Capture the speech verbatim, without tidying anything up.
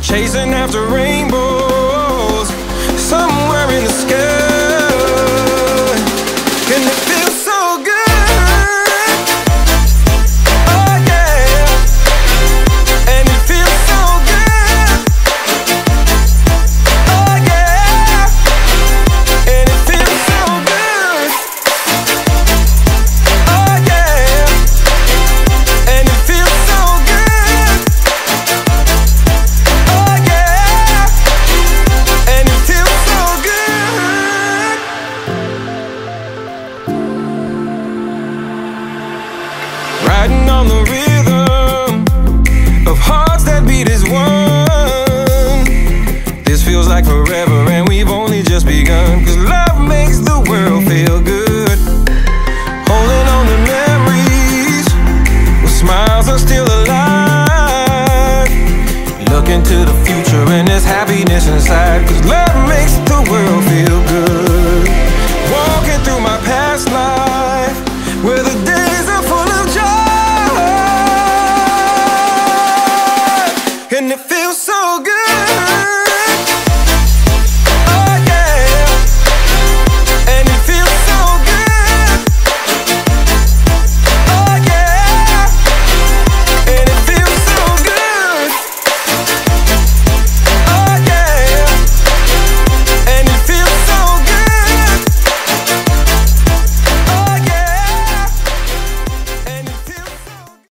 chasing after rainbows somewhere in the sky. And it feels so good, oh yeah. And it feels so good, oh yeah. And it feels so good, oh yeah. And it feels so good, oh yeah. And it feels so good. Riding on the rhythm of hearts that beat as one. This feels like forever and we've only just begun. Cause love makes the world feel good. Holding on to memories where smiles are still alive. Look into the future and there's happiness inside. Cause love makes the world feel good.